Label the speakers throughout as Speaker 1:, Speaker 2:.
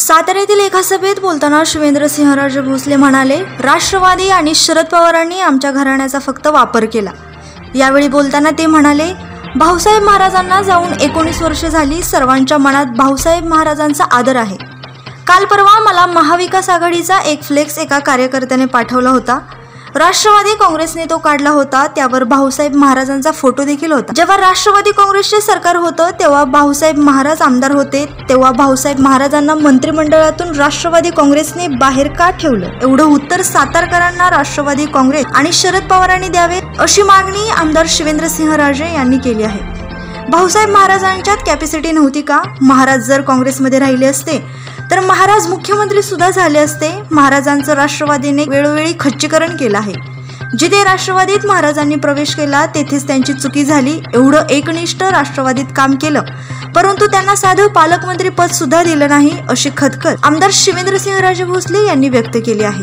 Speaker 1: साताऱ्यातील एका सभेत बोलताना शिवेंद्रसिंहराजे भोसले म्हणाले, राष्ट्रवादी आणि शरद पवारांनी आमच्या घराण्याचा फक्त वापर केला। यावेळी बोलताना ते म्हणाले, भाऊसाहेब महाराजांना जाऊन 19 वर्षे झाली, सर्वांच्या मनात भाऊसाहेब महाराजांचा आदर आहे। काल परवा मला महाविकास आघाडीचा एक फ्लेक्स एका कार्यकर्त्याने पाठवला होता। राष्ट्रवादी काँग्रेसने तो काढला होता, त्यावर भाऊसाहेब महाराजांचा फोटो देखील होता। जेव्हा राष्ट्रवादी काँग्रेसचे सरकार होतं तेव्हा भाऊसाहेब महाराज आमदार होते, तेव्हा भाऊसाहेब महाराजांना मंत्रिमंडळातून राष्ट्रवादी काँग्रेसने बाहेर का ठेवलं? एवढं उत्तर सातारकरांना राष्ट्रवादी काँग्रेस आणि शरद पवारांनी द्यावे, अशी मागणी आमदार शिवेंद्रसिंहराजे यांनी केली आहे। भाऊसाहेब महाराजांच्यात कॅपॅसिटी नव्हती का? महाराज जर काँग्रेसमध्ये राहिले असते तर महाराज मुख्यमंत्री सुद्धा झाले असते। महाराजांचं राष्ट्रवादीने वेळोवेळी खच्चीकरण केलं आहे। जिथे राष्ट्रवादीत महाराजांनी प्रवेश केला तेथेच त्यांची चुकी झाली। एवढं एकनिष्ठ राष्ट्रवादीत काम केलं, परंतु त्यांना साधं पालकमंत्री पद सुद्धा दिलं नाही, अशी खदखद आमदार शिवेंद्रसिंहराजे भोसले यांनी व्यक्त केली आहे।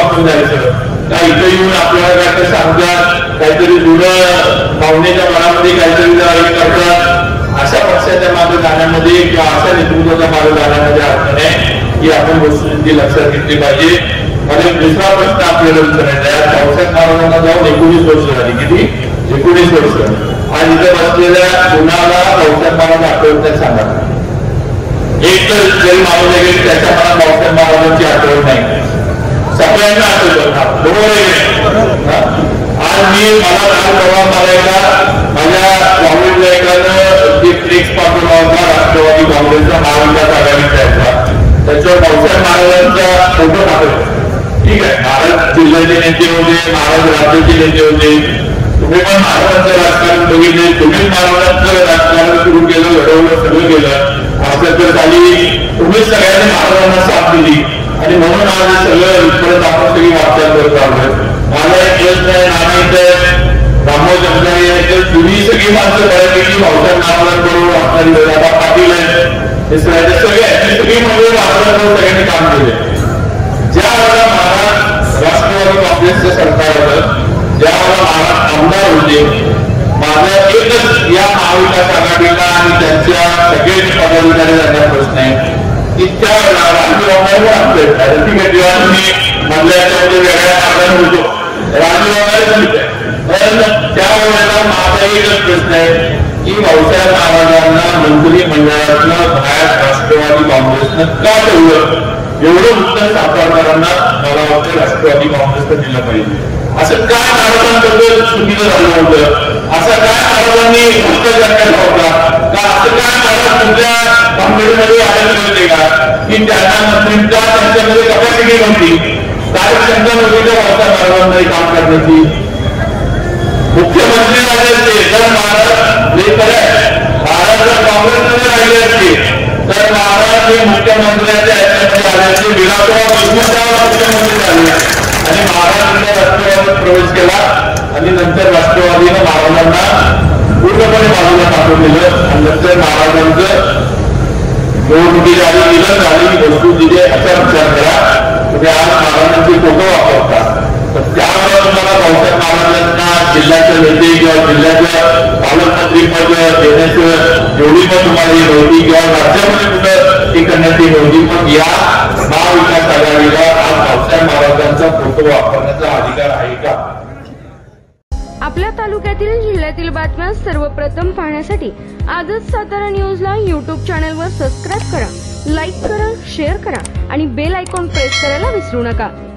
Speaker 2: अशा पक्षाच्या मागे जाण्यामध्ये किंवा अशा नेतृत्वाच्या मागे जाण्यामध्ये अर्थ नाही की आपण वस्तुस्थिती लक्षात घेतली पाहिजे। मला दुसरा प्रश्न आपल्याला विचारायचा आहे, भाऊसाहेब महाराजांना जाऊन 19 वर्ष झाली, किती? 19 वर्ष। आज इथे बसलेल्या कुणाला भाऊसाहेब महाराज आठवण सांगा? एक तर जरी माणूस गेले त्याच्या मनात भाऊसाहेब महाराजांची आठवण नाही, सगळ्यांना आठवत, बरोबर आहे? आज मला काल परवा मारायला माझ्या काँग्रेसच्या एकानं जे फ्लेक्स पाठवला होता राष्ट्रवादी काँग्रेसचा महाविकास आघाडीचा, त्याच्यावर भाऊसाहेब महाराजांचा फोटो टाकला। ठीक आहे, महाराज जिल्ह्याचे नेते होते, महाराज राज्याचे नेते होते, तुम्ही पण महाराजांचं राजकारण बघितले, तुम्ही महाराजांचं राजकारण सुरू केलं, घडवलं, सगळं केलं। असं तर झाली तुम्ही सगळ्यांनी महाराजांना साथ दिली आणि म्हणून आज सगळं परत आपण सगळी वाटचाल करत आहोत। मला एक प्रश्न आहे, नामी रामोद जगदाळे आहे, तर तुम्ही सगळी माणसं बऱ्यापैकी भाऊसाहेब महाराजांबरोबर असणारी दादा पाटील आहेत, हे सगळी मंडळी महाराजांबरोबर सगळ्यांनी काम केले। ज्या वेळेला महाराज राष्ट्रवादी काँग्रेसचं सरकार होतं, ज्या वेळेला महाराज आमदार होते, माझा एकच या महाविकास आघाडीला आणि त्यांच्या सगळे पदाधिकारी त्यांना प्रश्न आहे की त्या राजूरावांवर आपले ठीक आहे, जेव्हा तुम्ही मधल्या याच्यामध्ये वेगळ्या मार्गाने होतो राजूरावांना त्यावेळेला माझा एकच प्रश्न आहे की भाऊसाहेब महाराजांना मंत्रिमंडळातलं बाहेर राष्ट्रवादी काँग्रेसनं का ठेवलं? एवढं उत्तर सातारकरांना मला वाटतं राष्ट्रवादी काँग्रेसनं दिलं पाहिजे। असं काय महाराजांबद्दल चुकीचं झालं होतं? असं काय महाराजांनी भ्रष्टाचार केला होता का? असं काय महाराज तुमच्या काँग्रेसमध्ये आढळले होते का की त्यांना मंत्रींचा त्यांच्यामध्ये कपॅसिटी नव्हती, कार्यक्षमता नव्हती त्या भाऊसाहेब महाराजांमध्ये काम करण्याची? मुख्यमंत्री राहिले तर महाराज जर काँग्रेसमध्ये राहिले असते तर महाराज हे मुख्यमंत्र्यांच्या ह्याच्यामध्ये आले असते, विलासराव देशमुख मुख्यमंत्री झाले आणि महाराजांनी राष्ट्रवादीत प्रवेश केला आणि नंतर राष्ट्रवादीने महाराजांना पूर्णपणे बाजूला टाकून दिलं आणि नंतर महाराजांचं निवडणुकीची आधी दिलं झाली वस्तू दिली। असा विचार करा, तुम्ही आज महाराजांचे फोटो वापरता, तर त्यावेळेला तुम्हाला भाऊसाहेब महाराजांना जिल्ह्याचे नेते किंवा जिल्ह्याच्या पालकमंत्री पद देण्याचं एवढी पण तुम्हाला ही नव्हती किंवा राज्यामध्ये कुठं ती करण्याची नव्हती, पण या महाविकास आघाडीला आज भाऊसाहेब महाराजांचा फोटो वापरण्याचा अधिकार आहे का?
Speaker 3: आपल्या तालुक्यातील जिल्ह्यातील बातम्या सर्वप्रथम पाहण्यासाठी आजच सातारा न्यूजला YouTube चॅनलवर सबस्क्राईब करा, लाईक करा, शेअर करा आणि बेल आयकॉन प्रेस करायला विसरू नका।